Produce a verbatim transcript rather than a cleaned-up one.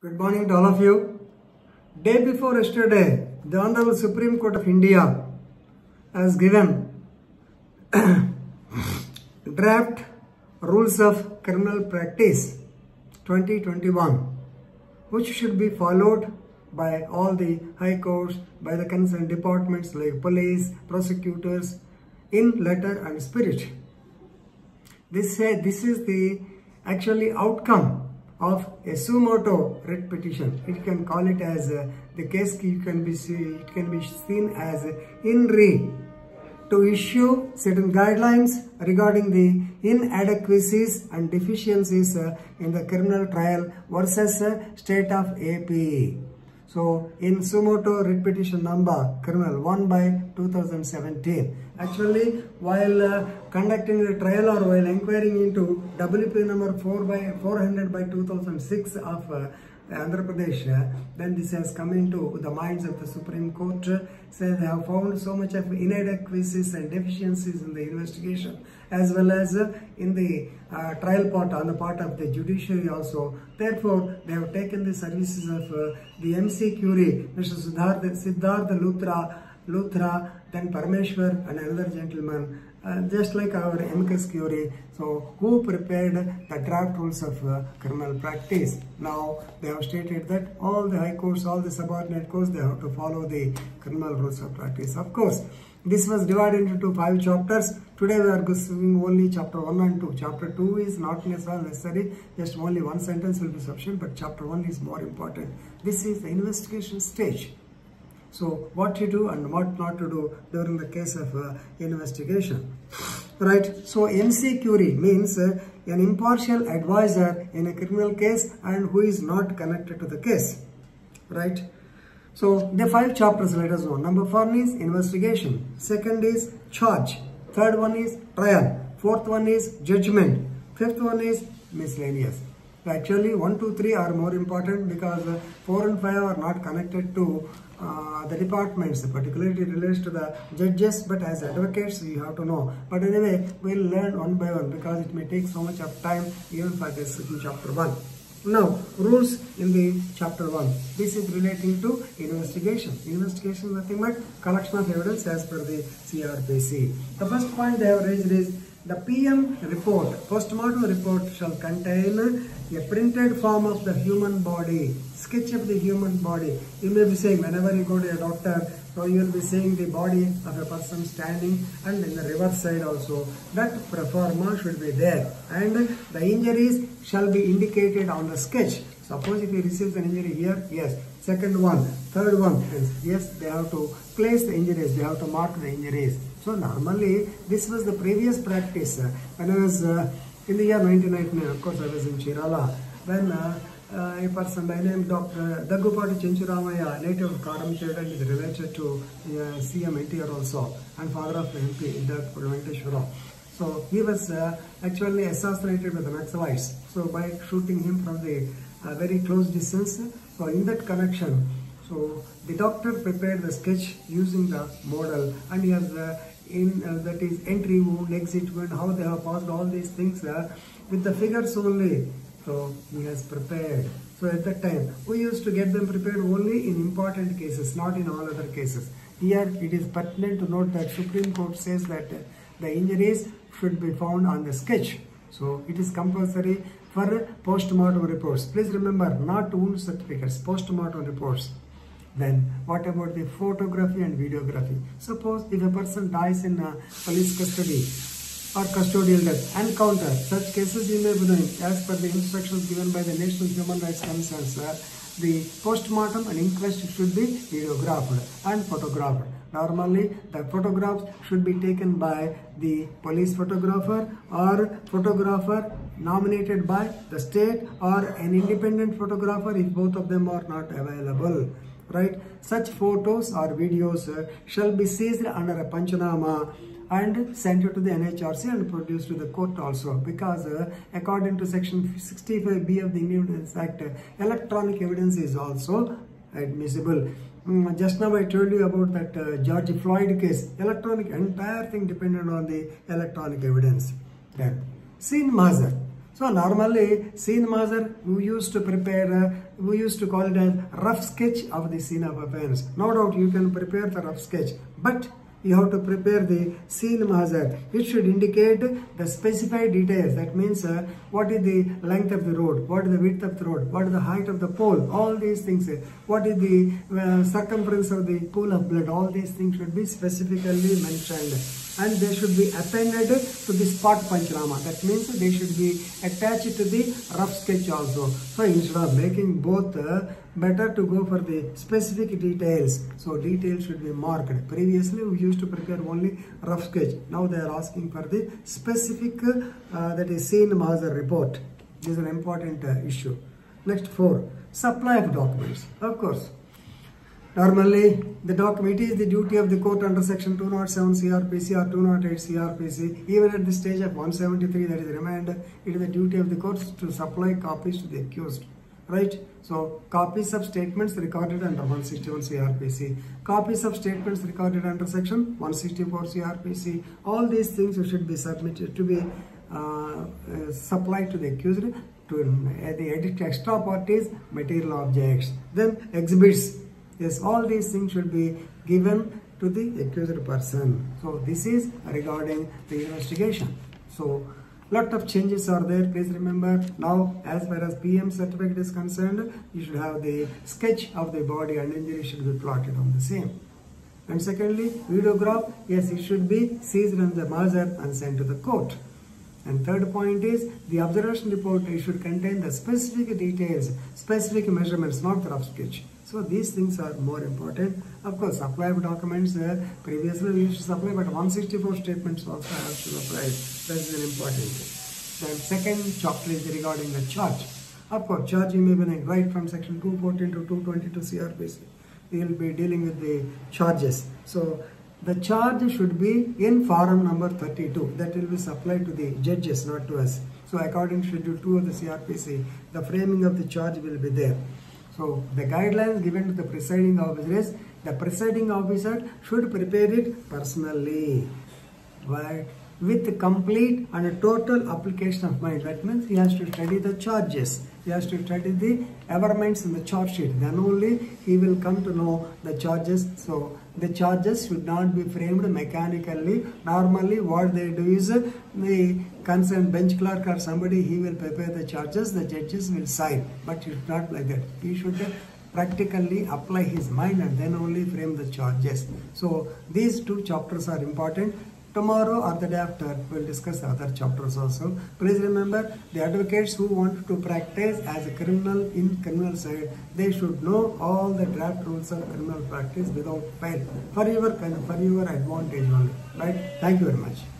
Good morning to all of you. Day before yesterday, the Honorable Supreme Court of India has given draft rules of criminal practice twenty twenty-one, which should be followed by all the high courts, by the concerned departments like police, prosecutors, in letter and spirit. This, uh, this is the actually outcome of a suo motu writ petition. It can call it as uh, the case you can be see, it can be seen as uh, in re to issue certain guidelines regarding the inadequacies and deficiencies uh, in the criminal trial versus uh, state of A P. So in suo motu writ petition number criminal one by two thousand seventeen. Actually, while uh, conducting the trial or while inquiring into W P number four by four hundred by two thousand six of uh, Andhra Pradesh, uh, then this has come into the minds of the Supreme Court. Uh, so they have found so much of inadequacies and deficiencies in the investigation, as well as uh, in the uh, trial part on the part of the judiciary also. Therefore, they have taken the services of uh, the M C Curie, Mister Siddhartha, Siddhartha Luthra, Luthra, then Parameshwar and another gentleman, uh, just like our amicus curiae, so who prepared the draft rules of uh, criminal practice. Now they have stated that all the high courts, all the subordinate courts, they have to follow the criminal rules of practice. Of course, this was divided into five chapters. Today we are going only chapter one and two. Chapter two is not necessary, just only one sentence will be sufficient, but chapter one is more important. This is the investigation stage. So what to do and what not to do during the case of uh, investigation. Right. So M C Curie means uh, an impartial advisor in a criminal case and who is not connected to the case. Right. So the five chapters let us know. Number one is investigation. Second is charge. Third one is trial. Fourth one is judgment. Fifth one is miscellaneous. Actually, one, two, three are more important because uh, four and five are not connected to uh, the departments, particularly it relates to the judges, but as advocates you have to know. But anyway, we'll learn one by one because it may take so much of time even for this in chapter one. Now, rules in the chapter one. This is relating to investigation. Investigation is nothing but collection of evidence as per the C R P C. The first point they have raised is the P M report, post-mortem report, shall contain a printed form of the human body, sketch of the human body. You may be saying, whenever you go to a doctor, so you will be seeing the body of a person standing, and in the reverse side also, that pro forma should be there. And the injuries shall be indicated on the sketch. Suppose if he receives an injury here, yes. Second one, third one, yes, they have to place the injuries, they have to mark the injuries. So normally, this was the previous practice. When I was uh, in the year nineteen ninety-nine, of course I was in Chirala, when uh, uh, a person by name Doctor Daggupati Chenchuramaya, native of Karamcheda, and is related to uh, C M N T R also, and father of M P in that Venkateshwara. So he was uh, actually assassinated with the Naxalites. So by shooting him from the uh, very close distance, so in that connection, so the doctor prepared the sketch using the model, and he has uh, in uh, that is entry wound, exit wound, how they have passed all these things uh, with the figures only. So he has prepared. So at that time, we used to get them prepared only in important cases, not in all other cases. Here it is pertinent to note that Supreme Court says that uh, the injuries should be found on the sketch. So it is compulsory for post-mortem reports. Please remember, not wound certificates, post-mortem reports. Then what about the photography and videography? Suppose if a person dies in uh, police custody or custodial death, encounter, such cases you may be doing as per the instructions given by the National Human Rights Commission, uh, the post-mortem and inquest should be videographed and photographed. Normally, the photographs should be taken by the police photographer or photographer nominated by the state or an independent photographer if both of them are not available. Right? Such photos or videos uh, shall be seized under a Panchanama and sent to the N H R C and produced to the court also, because uh, according to section sixty-five B of the Indian Evidence Act, uh, electronic evidence is also admissible. Mm, just now I told you about that uh, George Floyd case. Electronic, entire thing depended on the electronic evidence. Then, scene measure. So normally scene master, we used to prepare, uh, we used to call it as rough sketch of the scene of offense. No doubt you can prepare the rough sketch, but you have to prepare the scene master. It should indicate the specified details. That means uh, what is the length of the road, what is the width of the road, what is the height of the pole, all these things. Uh, what is the uh, circumference of the pool of blood, all these things should be specifically mentioned. And they should be appended to the spot panchrama. That means they should be attached to the rough sketch also. So instead of making both, uh, better to go for the specific details. So details should be marked. Previously we used to prepare only rough sketch. Now they are asking for the specific, uh, that is scene master report. This is an important uh, issue. Next, four, supply of documents. Of course, normally the document is the duty of the court under section two oh seven C R P C or two oh eight C R P C. Even at the stage of one seventy-three, that is remand, it is the duty of the courts to supply copies to the accused. Right? So copies of statements recorded under one sixty-one C R P C, copies of statements recorded under section one sixty-four C R P C, all these things should be submitted to be uh, uh, supplied to the accused, to uh, the extra parties, material objects, then exhibits. Yes, all these things should be given to the accused person. So this is regarding the investigation. So lot of changes are there. Please remember, now as far as P M certificate is concerned, you should have the sketch of the body and injury should be plotted on the same. And secondly, videograph, yes, it should be seized on the master and sent to the court. And third point is, the observation report should contain the specific details, specific measurements, not the rough sketch. So these things are more important. Of course, supply of documents, uh, previously we used to supply, but one sixty-four statements also have to apply. That is an important thing. Then second chapter is regarding the charge. Of course, charge you may be right from section two fourteen to two twenty-two C R P C. We will be dealing with the charges. So the charge should be in form number thirty-two. That will be supplied to the judges, not to us. So according to schedule two of the C R P C, the framing of the charge will be there. So the guidelines given to the presiding officer is, the presiding officer should prepare it personally, right, with complete and total application of mind. That means he has to study the charges, he has to study the averments in the charge sheet. Then only he will come to know the charges. So the charges should not be framed mechanically. Normally what they do is, the concerned bench clerk or somebody, he will prepare the charges, the judges will sign. But it's not like that. He should practically apply his mind and then only frame the charges. So these two chapters are important. Tomorrow or the day after, we will discuss the other chapters also. Please remember, the advocates who want to practice as a criminal in criminal side, they should know all the draft rules of criminal practice without fail, for your, for your advantage only. Right? Thank you very much.